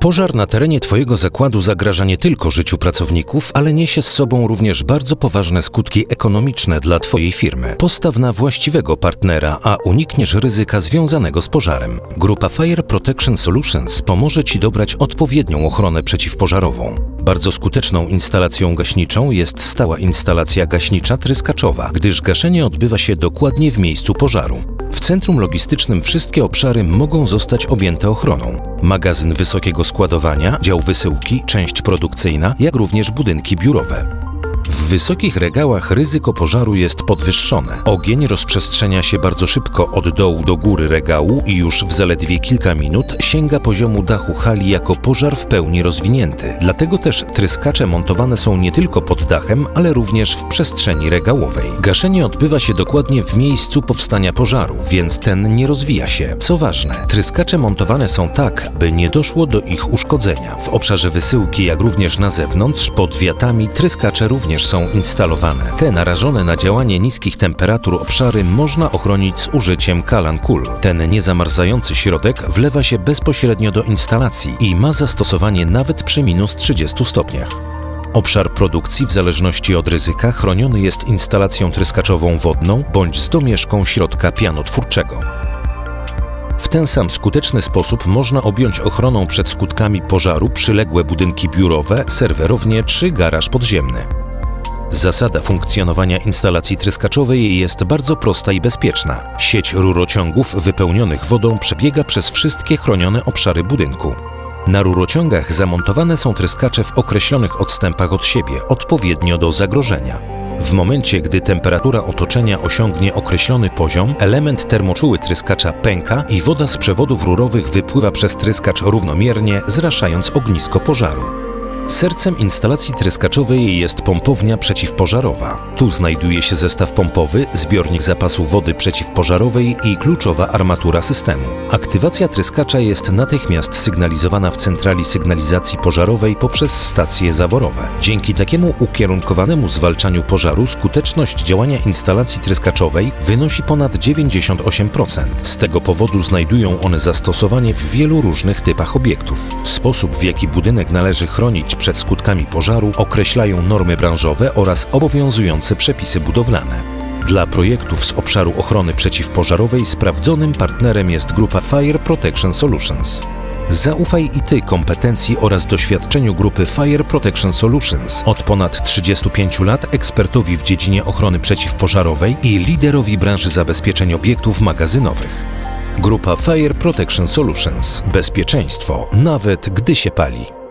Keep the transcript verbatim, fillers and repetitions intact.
Pożar na terenie Twojego zakładu zagraża nie tylko życiu pracowników, ale niesie z sobą również bardzo poważne skutki ekonomiczne dla Twojej firmy. Postaw na właściwego partnera, a unikniesz ryzyka związanego z pożarem. Grupa Fire Protection Solutions pomoże Ci dobrać odpowiednią ochronę przeciwpożarową. Bardzo skuteczną instalacją gaśniczą jest stała instalacja gaśnicza tryskaczowa, gdyż gaszenie odbywa się dokładnie w miejscu pożaru. W centrum logistycznym wszystkie obszary mogą zostać objęte ochroną. Magazyn wysokiego składowania, dział wysyłki, część produkcyjna, jak również budynki biurowe. W wysokich regałach ryzyko pożaru jest podwyższone. Ogień rozprzestrzenia się bardzo szybko od dołu do góry regału i już w zaledwie kilka minut sięga poziomu dachu hali jako pożar w pełni rozwinięty. Dlatego też tryskacze montowane są nie tylko pod dachem, ale również w przestrzeni regałowej. Gaszenie odbywa się dokładnie w miejscu powstania pożaru, więc ten nie rozwija się. Co ważne, tryskacze montowane są tak, by nie doszło do ich uszkodzenia. W obszarze wysyłki, jak również na zewnątrz, pod wiatami, tryskacze również są instalowane. Te narażone na działanie niskich temperatur obszary można ochronić z użyciem Kalan Cool. Ten niezamarzający środek wlewa się bezpośrednio do instalacji i ma zastosowanie nawet przy minus trzydziestu stopniach. Obszar produkcji w zależności od ryzyka chroniony jest instalacją tryskaczową wodną bądź z domieszką środka pianotwórczego. W ten sam skuteczny sposób można objąć ochroną przed skutkami pożaru przyległe budynki biurowe, serwerownie czy garaż podziemny. Zasada funkcjonowania instalacji tryskaczowej jest bardzo prosta i bezpieczna. Sieć rurociągów wypełnionych wodą przebiega przez wszystkie chronione obszary budynku. Na rurociągach zamontowane są tryskacze w określonych odstępach od siebie, odpowiednio do zagrożenia. W momencie, gdy temperatura otoczenia osiągnie określony poziom, element termoczuły tryskacza pęka i woda z przewodów rurowych wypływa przez tryskacz równomiernie, zraszając ognisko pożaru. Sercem instalacji tryskaczowej jest pompownia przeciwpożarowa. Tu znajduje się zestaw pompowy, zbiornik zapasu wody przeciwpożarowej i kluczowa armatura systemu. Aktywacja tryskacza jest natychmiast sygnalizowana w centrali sygnalizacji pożarowej poprzez stacje zaworowe. Dzięki takiemu ukierunkowanemu zwalczaniu pożaru skuteczność działania instalacji tryskaczowej wynosi ponad dziewięćdziesiąt osiem procent. Z tego powodu znajdują one zastosowanie w wielu różnych typach obiektów. Sposób, w jaki budynek należy chronić przed skutkami pożaru określają normy branżowe oraz obowiązujące przepisy budowlane. Dla projektów z obszaru ochrony przeciwpożarowej sprawdzonym partnerem jest grupa Fire Protection Solutions. Zaufaj i Ty kompetencji oraz doświadczeniu grupy Fire Protection Solutions, od ponad trzydziestu pięciu lat ekspertowi w dziedzinie ochrony przeciwpożarowej i liderowi branży zabezpieczeń obiektów magazynowych. Grupa Fire Protection Solutions. Bezpieczeństwo, nawet gdy się pali.